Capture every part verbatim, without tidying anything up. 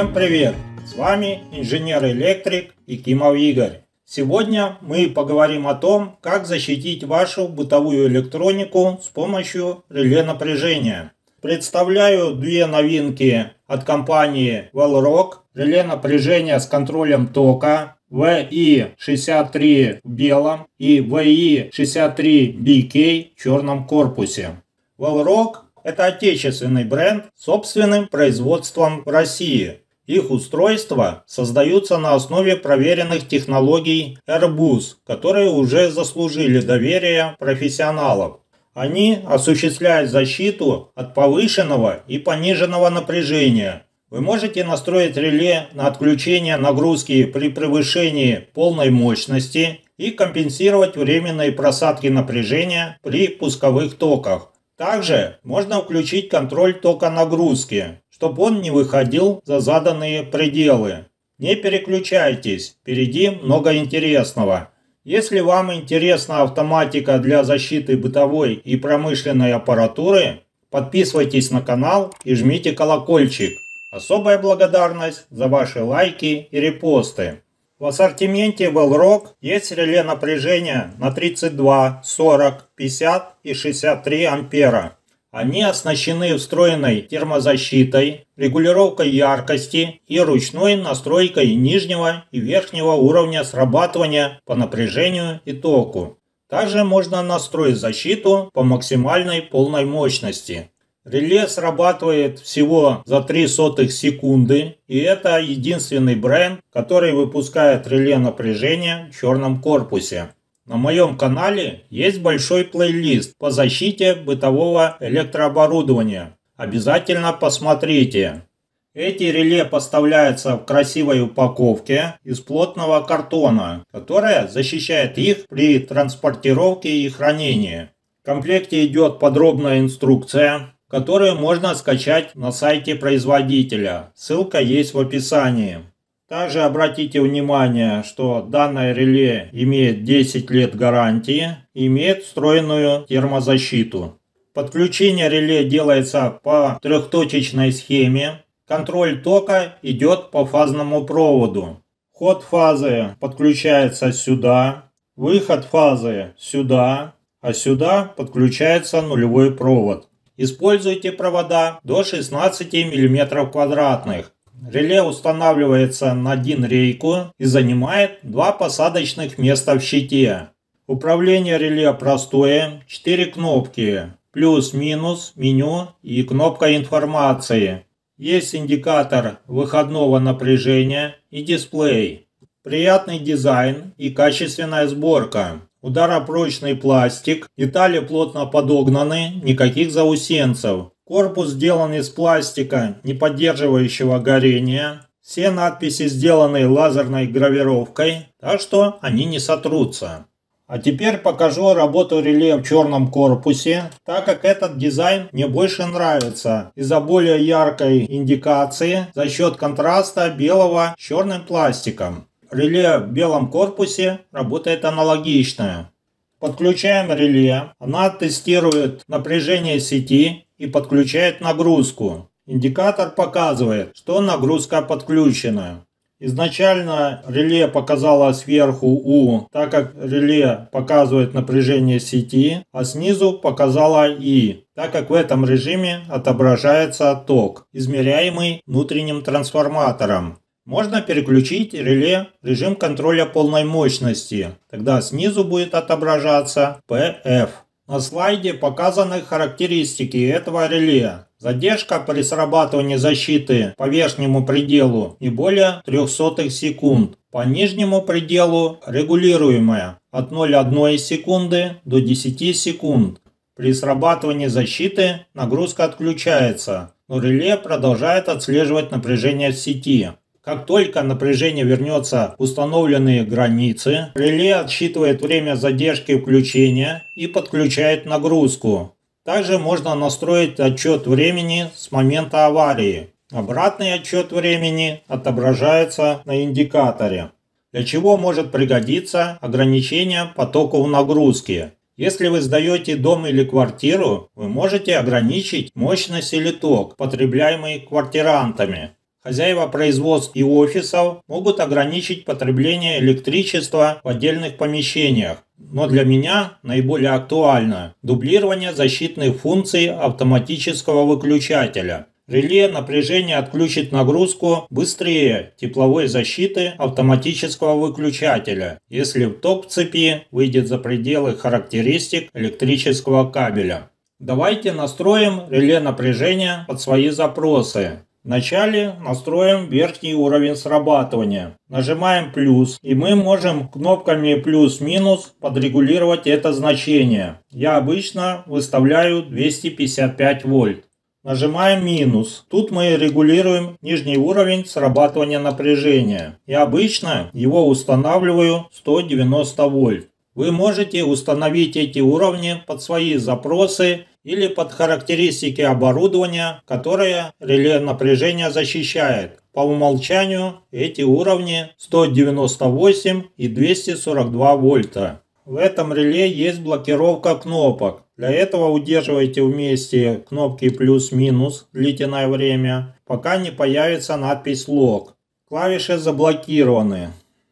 Всем привет! С вами инженер-электрик Якимов Игорь. Сегодня мы поговорим о том, как защитить вашу бытовую электронику с помощью реле напряжения. Представляю две новинки от компании Velrock. Реле напряжения с контролем тока ви и шестьдесят три в белом и ви и шестьдесят три би кей в черном корпусе. Velrock – это отечественный бренд с собственным производством в России. Их устройства создаются на основе проверенных технологий Airbus, которые уже заслужили доверие профессионалов. Они осуществляют защиту от повышенного и пониженного напряжения. Вы можете настроить реле на отключение нагрузки при превышении полной мощности и компенсировать временные просадки напряжения при пусковых токах. Также можно включить контроль тока нагрузки, чтобы он не выходил за заданные пределы. Не переключайтесь, впереди много интересного. Если вам интересна автоматика для защиты бытовой и промышленной аппаратуры, подписывайтесь на канал и жмите колокольчик. Особая благодарность за ваши лайки и репосты. В ассортименте Velrock есть реле напряжения на тридцать два, сорок, пятьдесят и шестьдесят три ампера. Они оснащены встроенной термозащитой, регулировкой яркости и ручной настройкой нижнего и верхнего уровня срабатывания по напряжению и току. Также можно настроить защиту по максимальной полной мощности. Реле срабатывает всего за три сотых секунды, и это единственный бренд, который выпускает реле напряжения в черном корпусе. На моем канале есть большой плейлист по защите бытового электрооборудования. Обязательно посмотрите. Эти реле поставляются в красивой упаковке из плотного картона, которая защищает их при транспортировке и хранении. В комплекте идет подробная инструкция, которую можно скачать на сайте производителя. Ссылка есть в описании. Также обратите внимание, что данное реле имеет десять лет гарантии и имеет встроенную термозащиту. Подключение реле делается по трехточечной схеме. Контроль тока идет по фазному проводу. Вход фазы подключается сюда, выход фазы сюда, а сюда подключается нулевой провод. Используйте провода до шестнадцати миллиметров квадратных. Реле устанавливается на дин-рейку и занимает два посадочных места в щите. Управление реле простое, четыре кнопки, плюс-минус, меню и кнопка информации. Есть индикатор выходного напряжения и дисплей. Приятный дизайн и качественная сборка. Ударопрочный пластик, детали плотно подогнаны, никаких заусенцев. Корпус сделан из пластика, не поддерживающего горения. Все надписи сделаны лазерной гравировкой, так что они не сотрутся. А теперь покажу работу реле в черном корпусе, так как этот дизайн мне больше нравится из-за более яркой индикации за счет контраста белого с черным пластиком. Реле в белом корпусе работает аналогично. Подключаем реле, она тестирует напряжение сети и подключает нагрузку. Индикатор показывает, что нагрузка подключена. Изначально реле показало сверху У, так как реле показывает напряжение сети, а снизу показало И, так как в этом режиме отображается ток, измеряемый внутренним трансформатором. Можно переключить реле в режим контроля полной мощности, тогда снизу будет отображаться пэ эф. На слайде показаны характеристики этого реле. Задержка при срабатывании защиты по верхнему пределу не более трёх сотых секунд. По нижнему пределу регулируемая от ноль целых одной секунды до десяти секунд. При срабатывании защиты нагрузка отключается, но реле продолжает отслеживать напряжение в сети. Как только напряжение вернется в установленные границы, реле отсчитывает время задержки включения и подключает нагрузку. Также можно настроить отсчет времени с момента аварии. Обратный отсчет времени отображается на индикаторе. Для чего может пригодиться ограничение потоков нагрузки? Если вы сдаете дом или квартиру, вы можете ограничить мощность или ток, потребляемый квартирантами. Хозяева производств и офисов могут ограничить потребление электричества в отдельных помещениях. Но для меня наиболее актуально дублирование защитных функций автоматического выключателя. Реле напряжения отключит нагрузку быстрее тепловой защиты автоматического выключателя, если ток в цепи выйдет за пределы характеристик электрического кабеля. Давайте настроим реле напряжения под свои запросы. Вначале настроим верхний уровень срабатывания. Нажимаем плюс, и мы можем кнопками плюс-минус подрегулировать это значение. Я обычно выставляю двести пятьдесят пять вольт. Нажимаем минус. Тут мы регулируем нижний уровень срабатывания напряжения. Я обычно его устанавливаю сто девяносто вольт. Вы можете установить эти уровни под свои запросы или под характеристики оборудования, которое реле напряжения защищает. По умолчанию эти уровни сто девяносто восемь и двести сорок два вольта. В этом реле есть блокировка кнопок. Для этого удерживайте вместе кнопки плюс-минус длительное время, пока не появится надпись лог. Клавиши заблокированы.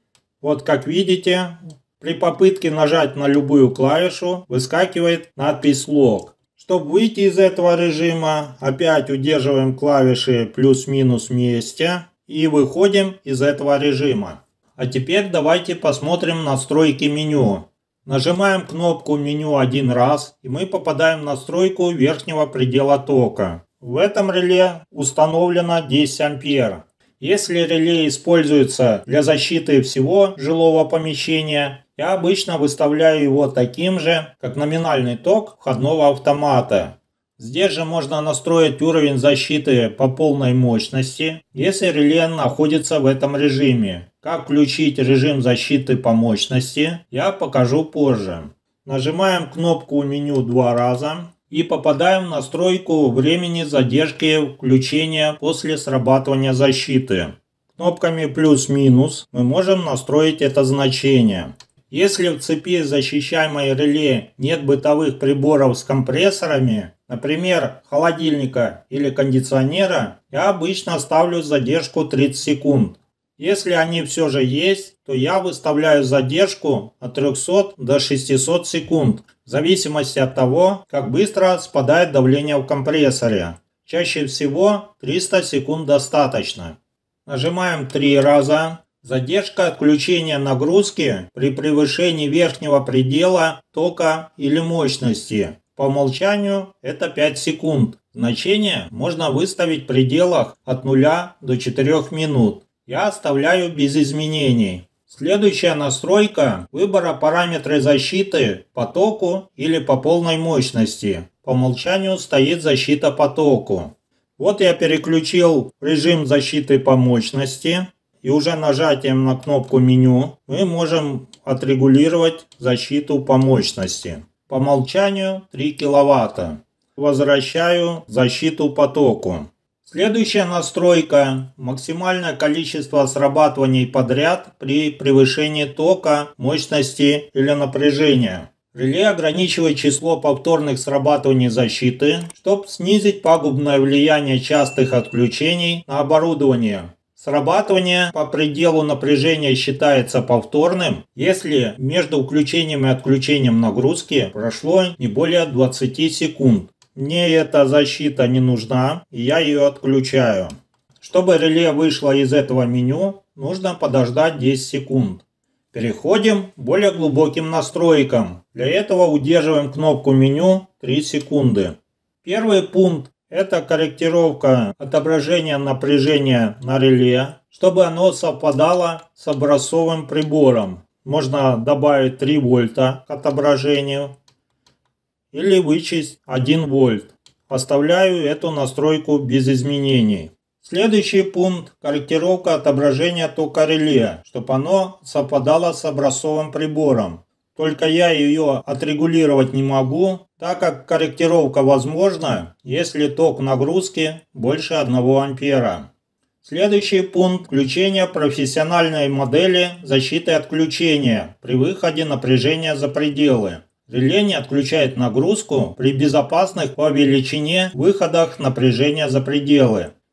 Вот как видите, при попытке нажать на любую клавишу выскакивает надпись лог. Чтобы выйти из этого режима, опять удерживаем клавиши плюс-минус вместе и выходим из этого режима. А теперь давайте посмотрим настройки меню. Нажимаем кнопку меню один раз, и мы попадаем в настройку верхнего предела тока. В этом реле установлено десять ампер. Если реле используется для защиты всего жилого помещения, я обычно выставляю его таким же, как номинальный ток входного автомата. Здесь же можно настроить уровень защиты по полной мощности, если реле находится в этом режиме. Как включить режим защиты по мощности, я покажу позже. Нажимаем кнопку меню два раза и попадаем в настройку времени задержки включения после срабатывания защиты. Кнопками плюс-минус мы можем настроить это значение. Если в цепи защищаемой реле нет бытовых приборов с компрессорами, например, холодильника или кондиционера, я обычно ставлю задержку тридцать секунд. Если они все же есть, то я выставляю задержку от трёхсот до шестисот секунд, в зависимости от того, как быстро спадает давление в компрессоре. Чаще всего триста секунд достаточно. Нажимаем три раза. Задержка отключения нагрузки при превышении верхнего предела тока или мощности. По умолчанию это пять секунд. Значение можно выставить в пределах от нуля до четырёх минут. Я оставляю без изменений. Следующая настройка – выбора параметры защиты по току или по полной мощности. По умолчанию стоит защита по току. Вот я переключил режим защиты по мощности. И уже нажатием на кнопку меню мы можем отрегулировать защиту по мощности. По умолчанию три киловатта. Возвращаю защиту по току. Следующая настройка – максимальное количество срабатываний подряд при превышении тока, мощности или напряжения. Реле ограничивает число повторных срабатываний защиты, чтобы снизить пагубное влияние частых отключений на оборудование. Срабатывание по пределу напряжения считается повторным, если между включением и отключением нагрузки прошло не более двадцати секунд. Мне эта защита не нужна, и я ее отключаю. Чтобы реле вышло из этого меню, нужно подождать десять секунд. Переходим к более глубоким настройкам. Для этого удерживаем кнопку меню три секунды. Первый пункт – это корректировка отображения напряжения на реле, чтобы оно совпадало с образцовым прибором. Можно добавить три вольта к отображению или вычесть один вольт. Оставляю эту настройку без изменений. Следующий пункт – корректировка отображения тока реле, чтобы оно совпадало с образцовым прибором. Только я ее отрегулировать не могу, так как корректировка возможна, если ток нагрузки больше одного ампера. Следующий пункт – включение профессиональной модели защиты отключения при выходе напряжения за пределы. Реле не отключает нагрузку при безопасных по величине выходах напряжения за пределы.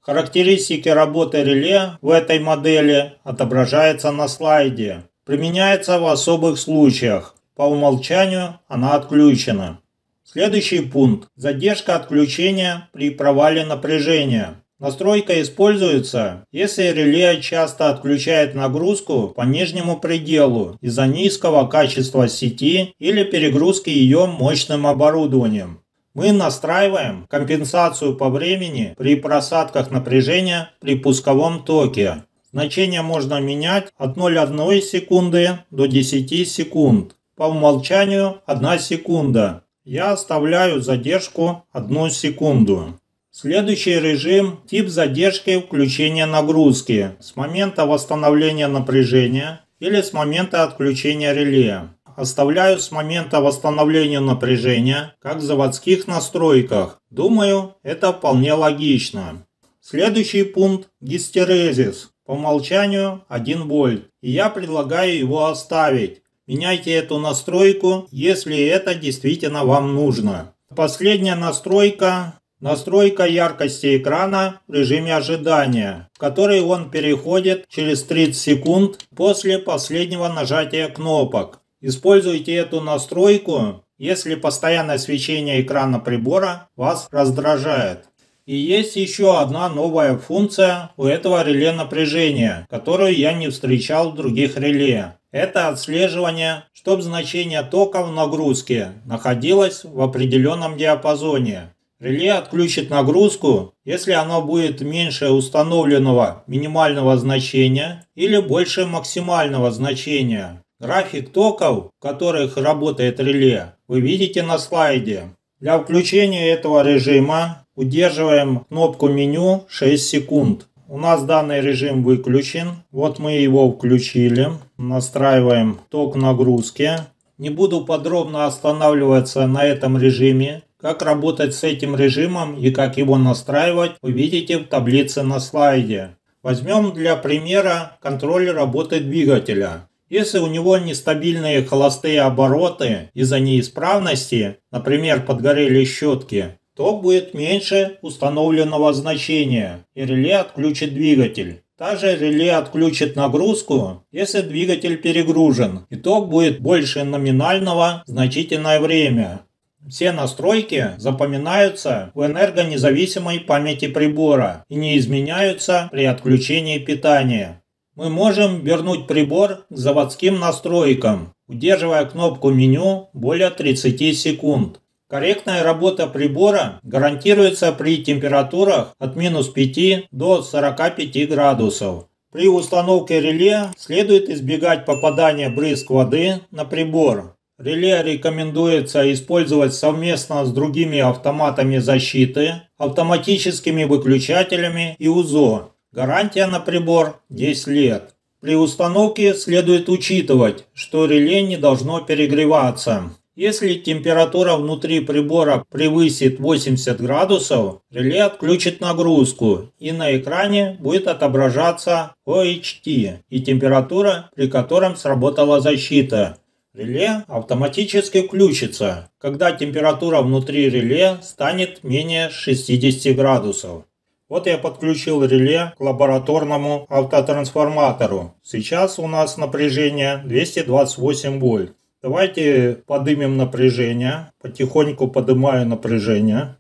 Характеристики работы реле в этой модели отображаются на слайде. Применяется в особых случаях. По умолчанию она отключена. Следующий пункт. Задержка отключения при провале напряжения. Настройка используется, если реле часто отключает нагрузку по нижнему пределу из-за низкого качества сети или перегрузки ее мощным оборудованием. Мы настраиваем компенсацию по времени при просадках напряжения при пусковом токе. Значение можно менять от ноль целых одной десятой секунды до десяти секунд. По умолчанию одна секунда. Я оставляю задержку одну секунду. Следующий режим – тип задержки включения нагрузки с момента восстановления напряжения или с момента отключения реле. Оставляю с момента восстановления напряжения, как в заводских настройках. Думаю, это вполне логично. Следующий пункт – гистерезис. По умолчанию один вольт. И я предлагаю его оставить. Меняйте эту настройку, если это действительно вам нужно. Последняя настройка – настройка яркости экрана в режиме ожидания, в который он переходит через тридцать секунд после последнего нажатия кнопок. Используйте эту настройку, если постоянное свечение экрана прибора вас раздражает. И есть еще одна новая функция у этого реле напряжения, которую я не встречал в других реле. Это отслеживание, чтобы значение тока в нагрузке находилось в определенном диапазоне. Реле отключит нагрузку, если оно будет меньше установленного минимального значения или больше максимального значения. График токов, в которых работает реле, вы видите на слайде. Для включения этого режима удерживаем кнопку меню шесть секунд. У нас данный режим выключен. Вот мы его включили. Настраиваем ток нагрузки. Не буду подробно останавливаться на этом режиме. Как работать с этим режимом и как его настраивать, вы видите в таблице на слайде. Возьмем для примера контроль работы двигателя. Если у него нестабильные холостые обороты из-за неисправности, например, подгорели щетки, то будет меньше установленного значения, и реле отключит двигатель. Также реле отключит нагрузку, если двигатель перегружен, и ток будет больше номинального значительное время. Все настройки запоминаются в энергонезависимой памяти прибора и не изменяются при отключении питания. Мы можем вернуть прибор к заводским настройкам, удерживая кнопку меню более тридцати секунд. Корректная работа прибора гарантируется при температурах от минус пяти до сорока пяти градусов. При установке реле следует избегать попадания брызг воды на прибор. Реле рекомендуется использовать совместно с другими автоматами защиты, автоматическими выключателями и УЗО. Гарантия на прибор десять лет. При установке следует учитывать, что реле не должно перегреваться. Если температура внутри прибора превысит восемьдесят градусов, реле отключит нагрузку и на экране будет отображаться о эйч ти и температура, при котором сработала защита. Реле автоматически включится, когда температура внутри реле станет менее шестидесяти градусов. Вот я подключил реле к лабораторному автотрансформатору. Сейчас у нас напряжение двести двадцать восемь вольт. Давайте поднимем напряжение. Потихоньку поднимаю напряжение.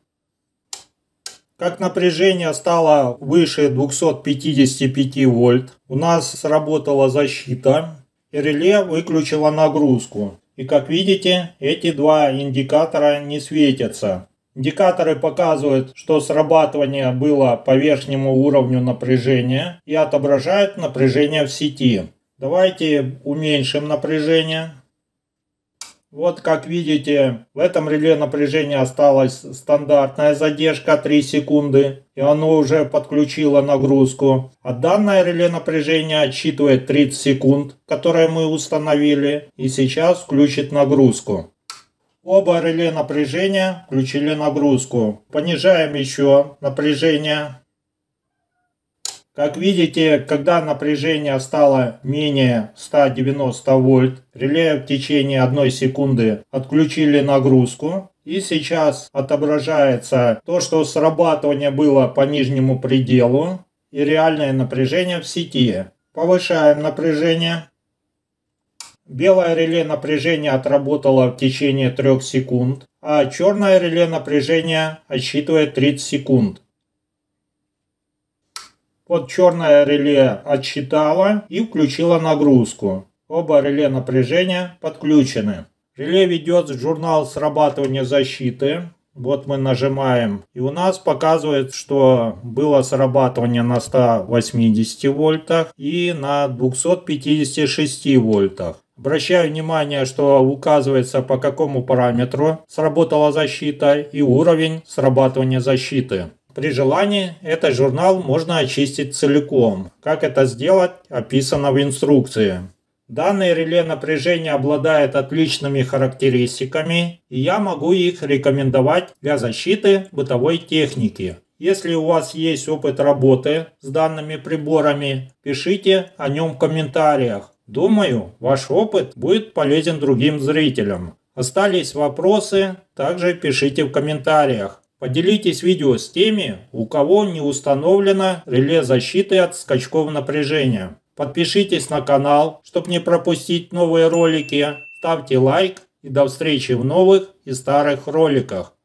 Как напряжение стало выше двухсот пятидесяти пяти вольт, у нас сработала защита, и реле выключило нагрузку. И как видите, эти два индикатора не светятся. Индикаторы показывают, что срабатывание было по верхнему уровню напряжения и отображают напряжение в сети. Давайте уменьшим напряжение. Вот как видите, в этом реле напряжение осталась стандартная задержка три секунды, и оно уже подключило нагрузку. А данное реле напряжения отсчитывает тридцать секунд, которые мы установили, и сейчас включит нагрузку. Оба реле напряжения включили нагрузку. Понижаем еще напряжение. Как видите, когда напряжение стало менее ста девяноста вольт, реле в течение одной секунды отключили нагрузку. И сейчас отображается то, что срабатывание было по нижнему пределу и реальное напряжение в сети. Повышаем напряжение. Белое реле напряжения отработало в течение трёх секунд, а черное реле напряжения отсчитывает тридцать секунд. Вот черное реле отсчитало и включило нагрузку. Оба реле напряжения подключены. Реле ведет журнал срабатывания защиты. Вот мы нажимаем, и у нас показывает, что было срабатывание на ста восьмидесяти вольтах и на двухстах пятидесяти шести вольтах. Обращаю внимание, что указывается, по какому параметру сработала защита и уровень срабатывания защиты. При желании этот журнал можно очистить целиком. Как это сделать, описано в инструкции. Данное реле напряжения обладает отличными характеристиками, и я могу их рекомендовать для защиты бытовой техники. Если у вас есть опыт работы с данными приборами, пишите о нем в комментариях. Думаю, ваш опыт будет полезен другим зрителям. Остались вопросы, также пишите в комментариях. Поделитесь видео с теми, у кого не установлено реле защиты от скачков напряжения. Подпишитесь на канал, чтобы не пропустить новые ролики. Ставьте лайк и до встречи в новых и старых роликах.